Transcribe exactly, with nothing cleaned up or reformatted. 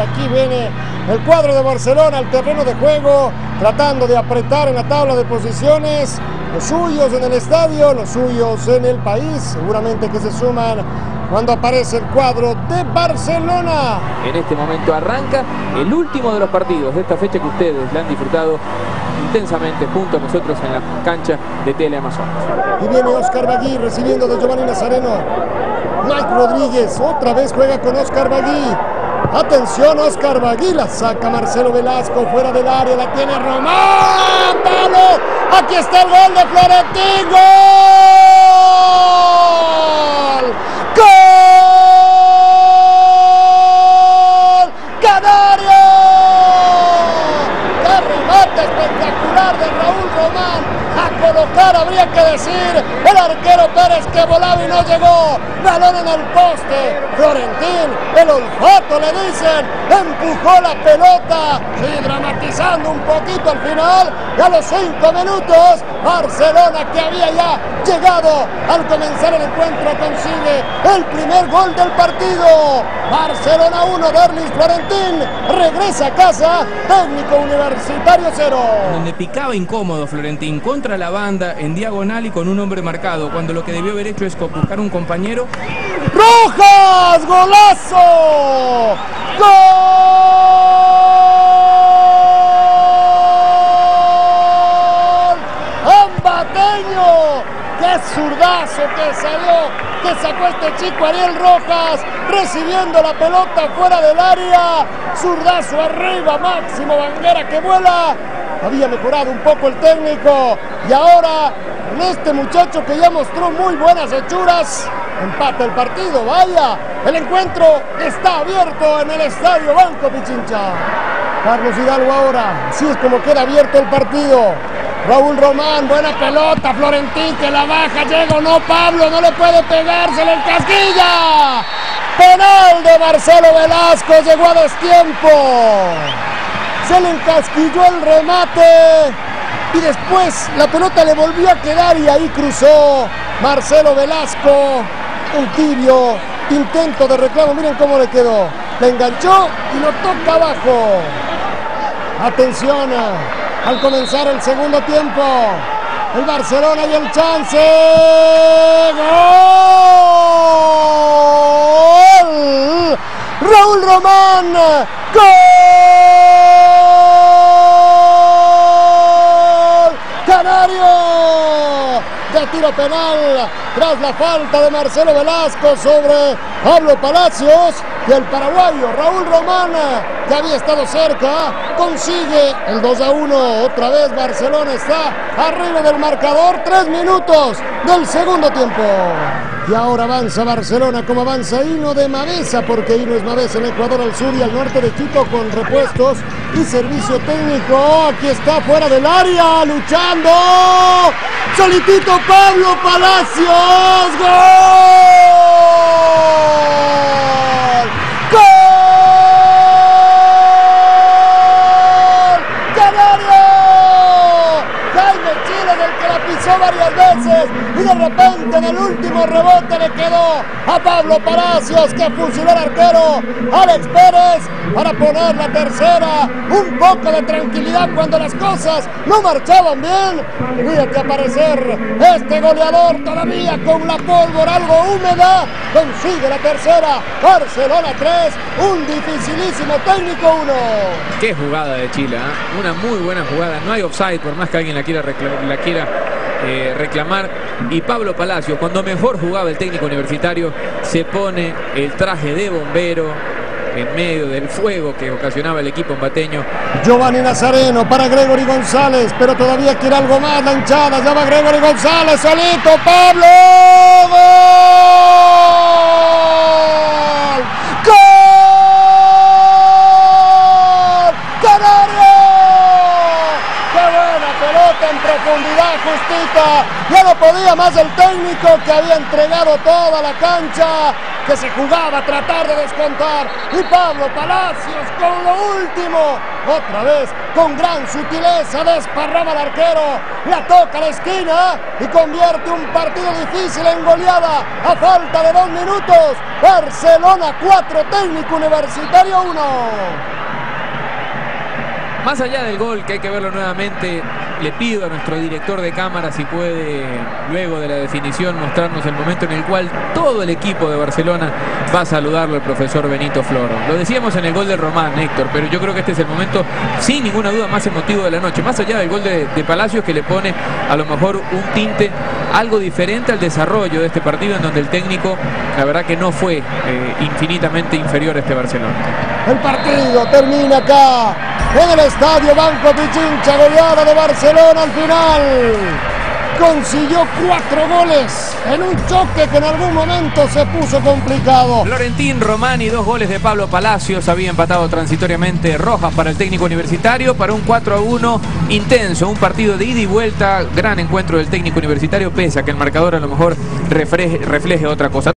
aquí viene el cuadro de Barcelona al terreno de juego, tratando de apretar en la tabla de posiciones. Los suyos en el estadio, los suyos en el país, seguramente que se suman cuando aparece el cuadro de Barcelona. En este momento arranca el último de los partidos de esta fecha que ustedes la han disfrutado intensamente junto a nosotros en la cancha de Teleamazonas. Y viene Oscar Bagui recibiendo de Giovanni Nazareno. Mike Rodríguez otra vez juega con Oscar Bagui. Atención, Oscar Bagui, la saca Marcelo Velasco fuera del área, la tiene Román, palo, aquí está el gol de Florentín, gol, gol, Canario, qué remate espectacular de Raúl Román, a colocar habría que decir el arquero Pérez que volaba y no llegó, balón en el poste, Florentín, el olfato le dicen, empujó la pelota, sí, dramatizando un poquito al final, y a los cinco minutos, Barcelona, que había ya llegado al comenzar el encuentro, consigue el primer gol del partido. Barcelona uno, Derlis Florentín regresa a casa, técnico Universitario cero. Donde picaba incómodo Florentín contra la banda en diagonal y con un hombre marcado, cuando lo que debió haber hecho es buscar un compañero. ¡Rojas! ¡Golazo! ¡Gol! ¡Ambateño! ¡Qué zurdazo que salió! Que sacó este chico Ariel Rojas, recibiendo la pelota fuera del área. Zurdazo arriba, Máximo Banguera que vuela. Había mejorado un poco el técnico y ahora en este muchacho que ya mostró muy buenas hechuras, empata el partido. Vaya, el encuentro está abierto en el Estadio Banco Pichincha. Carlos Hidalgo ahora, así es como queda abierto el partido. Raúl Román, buena pelota, Florentín que la baja, llega o no Pablo, no le puede pegar, se le encasquilla. Penal de Marcelo Velasco, llegó a destiempo. Se le encasquilló el remate y después la pelota le volvió a quedar y ahí cruzó Marcelo Velasco. Un tibio intento de reclamo, miren cómo le quedó. Le enganchó y lo toca abajo. Atención al comenzar el segundo tiempo. El Barcelona y el chance. ¡Gol! Raúl Román. ¡Gol! Canario. De tiro penal tras la falta de Marcelo Velasco sobre Pablo Palacios, y el paraguayo Raúl Román, que había estado cerca, consigue el dos a uno. Otra vez Barcelona está arriba del marcador, tres minutos del segundo tiempo. Y ahora avanza Barcelona como avanza Hino de Mavesa, porque Hino es Mavesa en Ecuador, al sur y al norte de Quito, con repuestos y servicio técnico. Aquí está fuera del área, luchando. Solitito Pablo Palacios. ¡Gol! ¡Gol! ¡Canario! Jaime Chile, del que la pisó varias veces y de repente en el último rebote le quedó a Pablo Palacios, que fusiló al arquero Alex Pérez para poner la tercera. Un poco de tranquilidad cuando las cosas no marchaban bien. Fíjate aparecer este goleador todavía con la pólvora algo húmeda. Consigue la tercera. Barcelona tres, un dificilísimo técnico uno. Qué jugada de Chile, ¿eh? Una muy buena jugada. No hay offside por más que alguien la quiera, la quiera eh, reclamar. Y Pablo Palacios, cuando mejor jugaba el técnico universitario, se pone el traje de bombero en medio del fuego que ocasionaba el equipo ambateño. Giovanni Nazareno para Gregory González, pero todavía quiere algo más la hinchada. Ya va Gregory González, solito, Pablo. ¡Gol! ¡Gol! ¡Canario! ¡Qué buena pelota en profundidad, justita! Ya no podía más el técnico, que había entregado toda la cancha. que se jugaba a tratar de descontar. Y Pablo Palacios con lo último. Otra vez, con gran sutileza, desparrama al arquero. La toca a la esquina y convierte un partido difícil en goleada. A falta de dos minutos, Barcelona cuatro, Técnico Universitario uno. Más allá del gol, que hay que verlo nuevamente, le pido a nuestro director de cámara si puede, luego de la definición, mostrarnos el momento en el cual todo el equipo de Barcelona va a saludarlo, el profesor Benito Floro. Lo decíamos en el gol de Román, Héctor, pero yo creo que este es el momento, sin ninguna duda, más emotivo de la noche. Más allá del gol de, de Palacios, que le pone a lo mejor un tinte algo diferente al desarrollo de este partido, en donde el técnico, la verdad que no fue eh, infinitamente inferior a este Barcelona. El partido termina acá, en el estadio Banco Pichincha, goleada de Barcelona al final. Consiguió cuatro goles en un choque que en algún momento se puso complicado. Florentín, Román y dos goles de Pablo Palacios. Había empatado transitoriamente Rojas para el técnico universitario, para un cuatro a uno intenso, un partido de ida y vuelta. Gran encuentro del técnico universitario, pese a que el marcador a lo mejor refleje, refleje otra cosa.